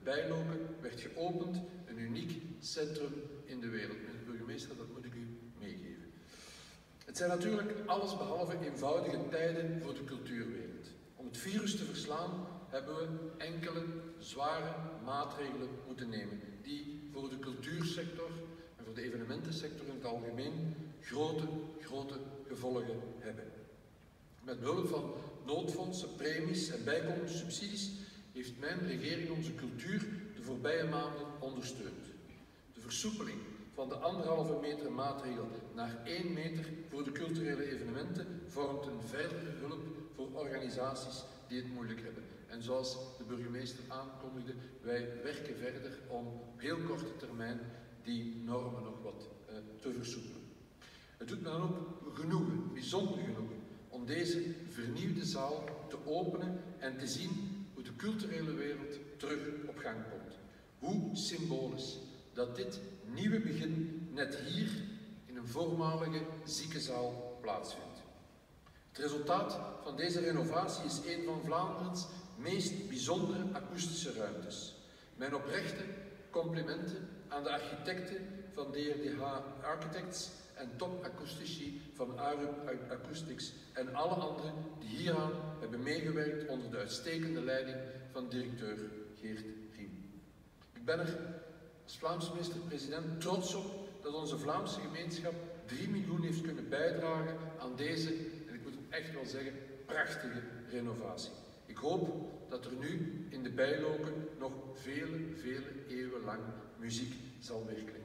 Bijloken werd geopend, een uniek centrum in de wereld. Meneer de burgemeester, dat moet ik u meegeven. Het zijn natuurlijk allesbehalve eenvoudige tijden voor de cultuurwereld. Om het virus te verslaan hebben we enkele zware maatregelen moeten nemen die voor de cultuursector en voor de evenementensector in het algemeen grote gevolgen hebben. Met behulp van noodfondsen, premies en bijkomende subsidies heeft mijn regering onze cultuur de voorbije maanden ondersteund. De versoepeling van de 1,5 meter maatregel naar 1 meter voor de culturele evenementen vormt een verdere hulp voor organisaties die het moeilijk hebben. En zoals de burgemeester aankondigde, wij werken verder om op heel korte termijn die normen nog wat te versoepelen. Het doet me dan ook genoegen, bijzonder genoegen, om deze vernieuwde zaal te openen en te zien hoe de culturele wereld terug op gang komt. Hoe symbolisch dat dit nieuwe begin net hier in een voormalige ziekenzaal plaatsvindt. Het resultaat van deze renovatie is een van Vlaanderens meest bijzondere akoestische ruimtes. Mijn oprechte complimenten aan de architecten van DRDH Architects en topakoestici van Arup Acoustics en alle anderen die hieraan hebben meegewerkt onder de uitstekende leiding van directeur Geert Riem. Ik ben er als Vlaams minister-president trots op dat onze Vlaamse gemeenschap 3 miljoen heeft kunnen bijdragen aan deze, en ik moet het echt wel zeggen, prachtige renovatie. Ik hoop dat er nu in de Bijloken nog vele eeuwen lang muziek zal werkelijk